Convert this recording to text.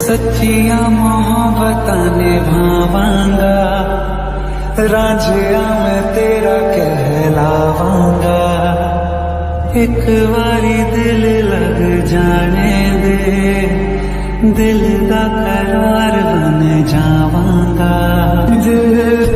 सच्चियां मोहब्बतां निभावांगा, रांझिया मैं तेरा कहलावांगा। एक बारी दिल लग जाने दे, दिल दा करार बन जावांगा। दिल